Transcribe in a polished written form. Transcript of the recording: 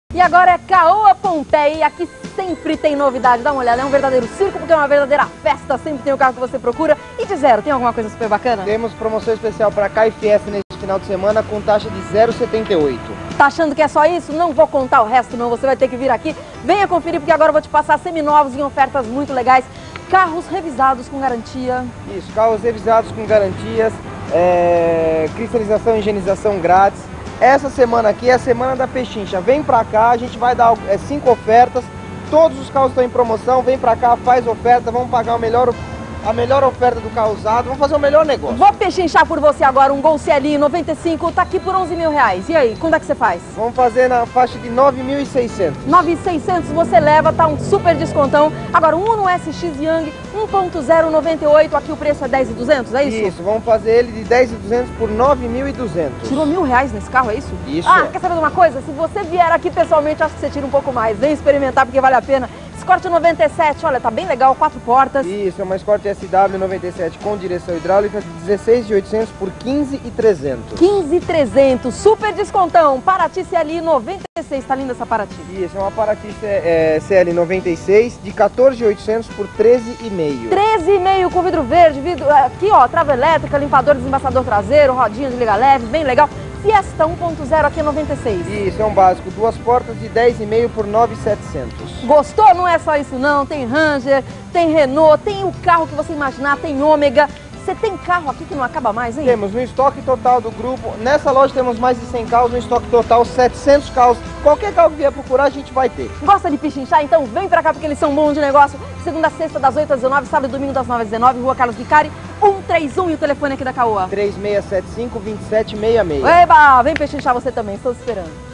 E agora é Caoa Pompeia, aqui sempre tem novidade. Dá uma olhada, é um verdadeiro circo, porque é uma verdadeira festa. Sempre tem o carro que você procura. E de zero, tem alguma coisa super bacana? Temos promoção especial para Ka e Fiesta neste final de semana com taxa de 0,78. Tá achando que é só isso? Não vou contar o resto não, você vai ter que vir aqui. Venha conferir, porque agora eu vou te passar seminovos em ofertas muito legais. Carros revisados com garantia. Isso, carros revisados com garantias, cristalização e higienização grátis. Essa semana aqui é a semana da Pechincha. Vem pra cá, a gente vai dar 5 ofertas. Todos os carros estão em promoção. Vem pra cá, faz oferta. Vamos pagar a melhor oferta do carro usado. Vamos fazer o melhor negócio. Vou pechinchar por você agora um Gol CLI 95. Tá aqui por 11 mil reais. E aí, quando é que você faz? Vamos fazer na faixa de 9.600. 9.600 você leva, tá um super descontão. Agora, um Uno SX Young 1.0 98. Aqui o preço é 10.200, é isso? Isso, vamos fazer ele de 10.200 por 9.200. Tirou R$1.000 nesse carro, é isso? Isso. Quer saber de uma coisa? Se você vier aqui pessoalmente, acho que você tira um pouco mais. Vem experimentar porque vale a pena. Escort 97, olha, tá bem legal, 4 portas. Isso, é uma Escort SW 97 com direção hidráulica, 16.800 por 15.300. 15.300, super descontão. Paraty CLI 96, tá linda essa Paraty. Isso, é uma Paraty CL 96 de 14.800 por 13,5. 13,5 com vidro verde, aqui ó, trava elétrica, limpador, desembaçador traseiro, rodinha de liga leve, bem legal. Fiesta 1.0 aqui é 96. Isso, é um básico, 2 portas de 10,5 por 9.700. Gostou? Não é só isso não, tem Ranger, tem Renault, tem o carro que você imaginar, tem Ômega. Você tem carro aqui que não acaba mais, hein? Temos no estoque total do grupo, nessa loja temos mais de 100 carros, no estoque total 700 carros. Qualquer carro que vier procurar a gente vai ter. Gosta de pichinchar? Então vem pra cá porque eles são bons de negócio. Segunda a sexta das 8 às 19, sábado e domingo das 9 às 19, Rua Carlos Vicari, 131 e o telefone aqui da Caoa. 3675-2766. Eba, vem pechinchar você também, estou esperando.